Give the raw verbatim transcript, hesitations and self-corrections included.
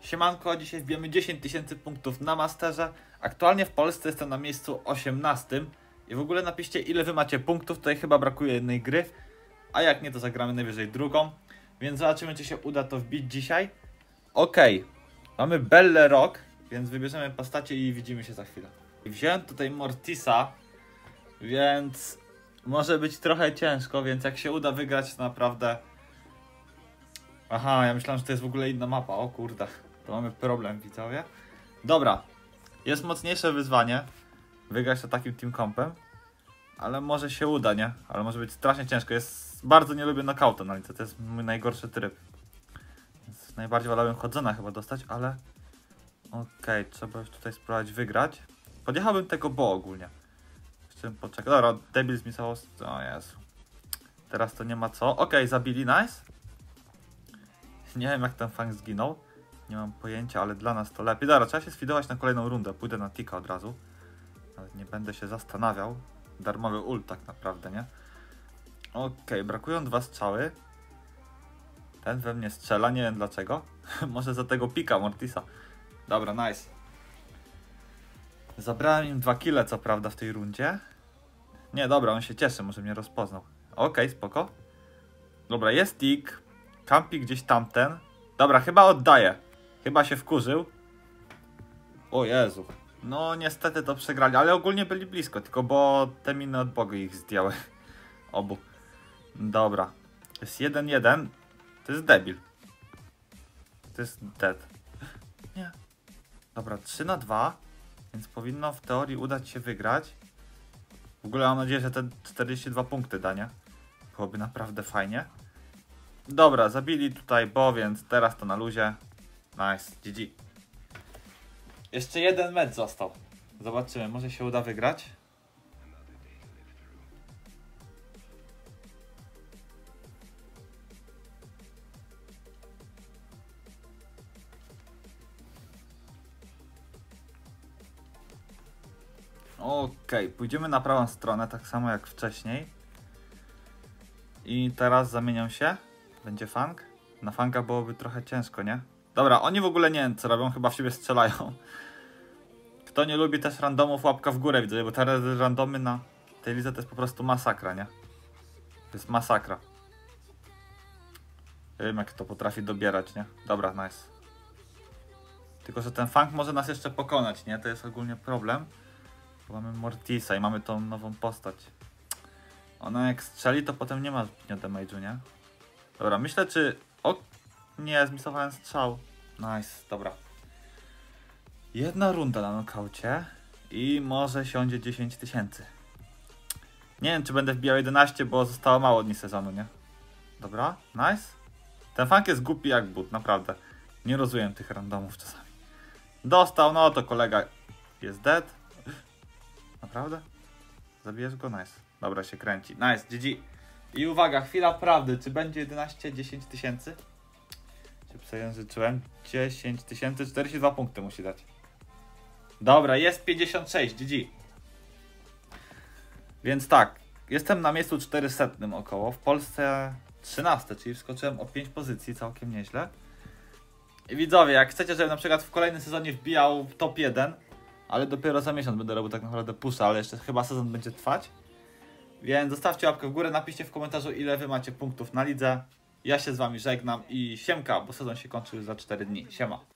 Siemanko, dzisiaj wbijemy dziesięć tysięcy punktów na Masterze. Aktualnie w Polsce jestem na miejscu osiemnastym. I w ogóle napiszcie, ile wy macie punktów, tutaj chyba brakuje jednej gry. A jak nie, to zagramy najwyżej drugą. Więc zobaczymy, czy się uda to wbić dzisiaj. Okej, okay. Mamy Belle Rock, więc wybierzemy postacie i widzimy się za chwilę. Wziąłem tutaj Mortisa, więc może być trochę ciężko, więc jak się uda wygrać, to naprawdę... Aha, ja myślałem, że to jest w ogóle inna mapa, o kurde. To mamy problem, widzowie. Dobra, jest mocniejsze wyzwanie wygrać to takim team compem, ale może się uda, nie? Ale może być strasznie ciężko. Jest... Bardzo nie lubię knockouta na lice, to jest mój najgorszy tryb. Więc najbardziej wolałbym chodzona chyba dostać, ale... Okej, okay, trzeba już tutaj spróbować wygrać. Podjechałbym tego Bo ogólnie. Chcę poczekać. Dobra, debil zmisało... O Jezu. Teraz to nie ma co. Okej, okay, zabili, nice. Nie wiem, jak ten Fang zginął. Nie mam pojęcia, ale dla nas to lepiej. Dobra, trzeba się sfidować na kolejną rundę. Pójdę na tika od razu. Nawet nie będę się zastanawiał. Darmowy ult tak naprawdę, nie? Okej, okay, brakują dwa strzały. Ten we mnie strzela, nie wiem dlaczego. Może za tego pika Mortisa. Dobra, nice. Zabrałem im dwa kile, co prawda, w tej rundzie. Nie, dobra, on się cieszy, może mnie rozpoznał. Okej, okay, spoko. Dobra, jest tik. Kampi gdzieś tamten. Dobra, chyba oddaję. Chyba się wkurzył. O Jezu. No niestety to przegrali, ale ogólnie byli blisko. Tylko bo te miny od Boga ich zdjęły. Obu. Dobra. To jest jeden jeden. To jest debil. To jest dead. Nie. Dobra, trzy na dwa. Więc powinno w teorii udać się wygrać. W ogóle mam nadzieję, że te czterdzieści dwa punkty da, nie? Byłoby naprawdę fajnie. Dobra, zabili tutaj Bo, więc teraz to na luzie. Nice, G G. Jeszcze jeden mecz został. Zobaczymy, może się uda wygrać. Okej, okay, pójdziemy na prawą stronę, tak samo jak wcześniej. I teraz zamieniam się. Będzie Fang. Na Fanga byłoby trochę ciężko, nie? Dobra, oni w ogóle nie wiem co robią, chyba w siebie strzelają. Kto nie lubi też randomów, łapka w górę widzę, bo teraz randomy na tej lidze to jest po prostu masakra, nie? To jest masakra. Ja wiem, jak to potrafi dobierać, nie? Dobra, nice. Tylko, że ten Fang może nas jeszcze pokonać, nie? To jest ogólnie problem. Bo mamy Mortisa i mamy tą nową postać. Ona jak strzeli, to potem nie ma zbytnio damage'u, nie? Dobra, myślę, czy... O, nie, zmisowałem strzał. Nice, dobra. Jedna runda na nokaucie i może siądzie dziesięć tysięcy. Nie wiem, czy będę wbijał jedenaście, bo zostało mało dni sezonu, nie? Dobra, nice. Ten Fang jest głupi jak but, naprawdę. Nie rozumiem tych randomów czasami. Dostał, no to kolega jest dead. Naprawdę? Zabijesz go? Nice. Dobra, się kręci. Nice, G G. I uwaga, chwila prawdy. Czy będzie jedenaście, dziesięć tysięcy? Się przejęzyczyłem. dziesięć tysięcy, czterdzieści dwa punkty musi dać. Dobra, jest pięćdziesiąt sześć, G G. Więc tak, jestem na miejscu czterysta około. W Polsce trzynaste, czyli wskoczyłem o pięć pozycji, całkiem nieźle. I widzowie, jak chcecie, żebym na przykład w kolejnym sezonie wbijał top jeden, ale dopiero za miesiąc będę robił tak naprawdę pusza, ale jeszcze chyba sezon będzie trwać. Więc zostawcie łapkę w górę, napiszcie w komentarzu, ile wy macie punktów na lidze. Ja się z wami żegnam i siemka, bo sezon się kończy już za cztery dni. Siema.